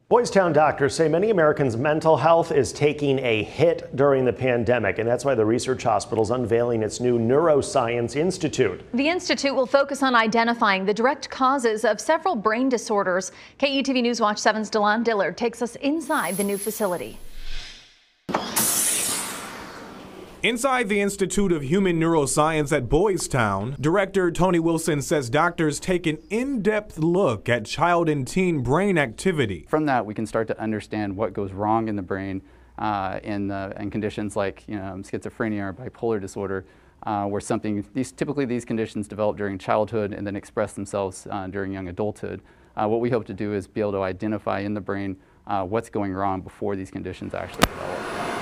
Boys Town doctors say many Americans' mental health is taking a hit during the pandemic, and that's why the research hospital is unveiling its new Neuroscience Institute. The institute will focus on identifying the direct causes of several brain disorders. KETV News Watch 7's Delon Dillard takes us inside the new facility. Inside the Institute of Human Neuroscience at Boys Town, Director Tony Wilson says doctors take an in-depth look at child and teen brain activity. From that, we can start to understand what goes wrong in the brain in conditions like schizophrenia or bipolar disorder, where typically these conditions develop during childhood and then express themselves during young adulthood. What we hope to do is be able to identify in the brain what's going wrong before these conditions actually develop.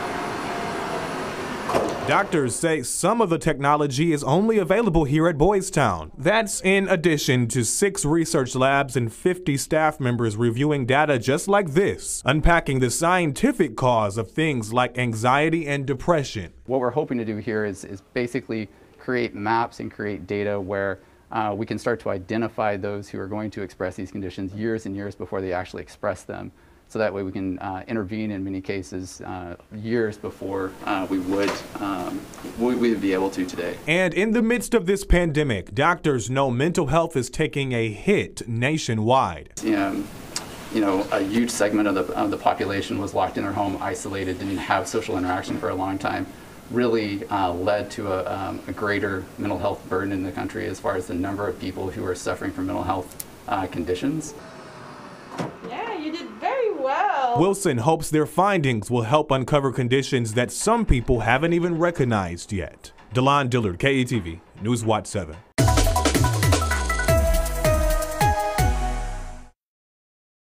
Doctors say some of the technology is only available here at Boys Town. That's in addition to 6 research labs and 50 staff members reviewing data just like this, unpacking the scientific cause of things like anxiety and depression. What we're hoping to do here is basically create maps and create data where we can start to identify those who are going to express these conditions years and years before they actually express them. So that way we can intervene in many cases years before we would be able to today. And in the midst of this pandemic, doctors know mental health is taking a hit nationwide. A huge segment of the population was locked in their home, isolated, didn't have social interaction for a long time. Really led to a greater mental health burden in the country as far as the number of people who are suffering from mental health conditions. Yeah, you did very well. Wilson hopes their findings will help uncover conditions that some people haven't even recognized yet. Delon Dillard, KETV, News Watch 7.